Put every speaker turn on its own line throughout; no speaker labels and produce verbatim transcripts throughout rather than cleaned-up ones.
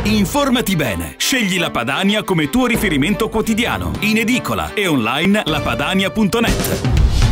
Informati bene. Scegli la Padania come tuo riferimento quotidiano. In edicola e online lapadania punto net.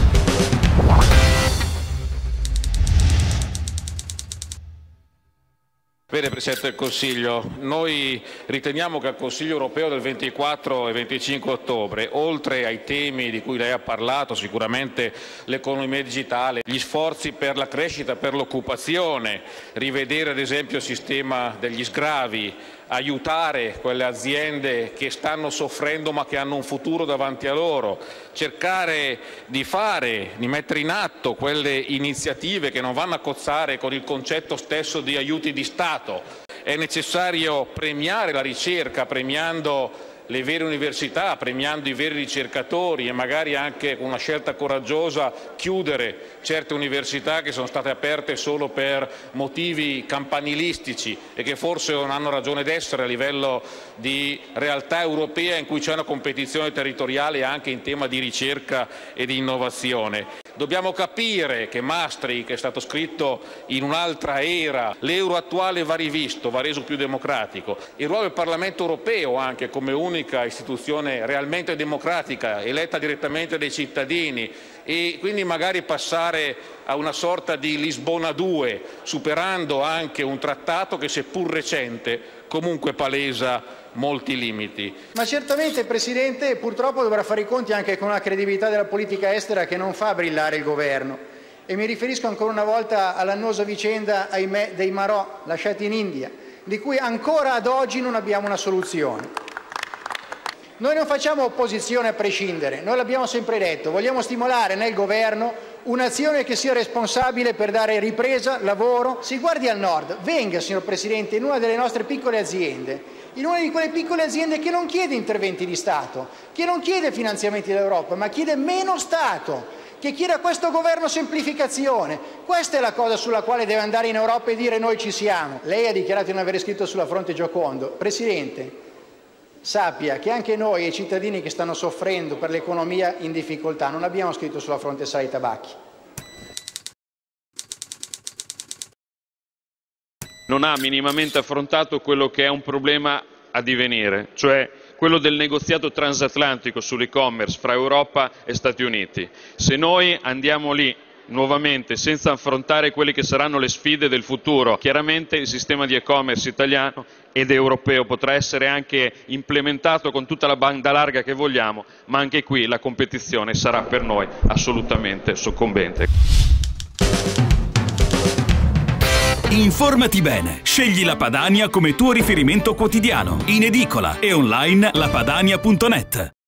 Bene, Presidente del Consiglio, noi riteniamo che al Consiglio europeo del ventiquattro e venticinque ottobre, oltre ai temi di cui lei ha parlato, sicuramente l'economia digitale, gli sforzi per la crescita, per l'occupazione, rivedere ad esempio il sistema degli sgravi, aiutare quelle aziende che stanno soffrendo ma che hanno un futuro davanti a loro, cercare di fare, di mettere in atto quelle iniziative che non vanno a cozzare con il concetto stesso di aiuti di Stato. È necessario premiare la ricerca, premiando le vere università, premiando i veri ricercatori e magari anche con una scelta coraggiosa chiudere certe università che sono state aperte solo per motivi campanilistici e che forse non hanno ragione d'essere a livello di realtà europea in cui c'è una competizione territoriale anche in tema di ricerca e di innovazione. Dobbiamo capire che Maastricht è stato scritto in un'altra era, l'euro attuale va rivisto, va reso più democratico. Il ruolo del Parlamento europeo anche come unica istituzione realmente democratica, eletta direttamente dai cittadini, e quindi magari passare a una sorta di Lisbona due, superando anche un trattato che seppur recente comunque palesa molti limiti.
Ma certamente, Presidente, purtroppo dovrà fare i conti anche con la credibilità della politica estera che non fa brillare il governo. E mi riferisco ancora una volta all'annosa vicenda, ahimè, dei Marò lasciati in India, di cui ancora ad oggi non abbiamo una soluzione. Noi non facciamo opposizione a prescindere, noi l'abbiamo sempre detto, vogliamo stimolare nel governo un'azione che sia responsabile per dare ripresa, lavoro. Si guardi al nord, venga, signor Presidente, in una delle nostre piccole aziende, in una di quelle piccole aziende che non chiede interventi di Stato, che non chiede finanziamenti dall'Europa, ma chiede meno Stato, che chiede a questo governo semplificazione. Questa è la cosa sulla quale deve andare in Europa e dire noi ci siamo. Lei ha dichiarato di non aver scritto sulla fronte Giocondo. Presidente, sappia che anche noi e i cittadini che stanno soffrendo per l'economia in difficoltà non abbiamo scritto sulla fronte sale tabacchi.
Non ha minimamente affrontato quello che è un problema a divenire, cioè quello del negoziato transatlantico sull'e-commerce fra Europa e Stati Uniti. Se noi andiamo lì nuovamente senza affrontare quelle che saranno le sfide del futuro, chiaramente il sistema di e-commerce italiano ed europeo potrà essere anche implementato con tutta la banda larga che vogliamo, ma anche qui la competizione sarà per noi assolutamente soccombente.
Informati bene. Scegli la Padania come tuo riferimento quotidiano. In edicola e online lapadania punto net.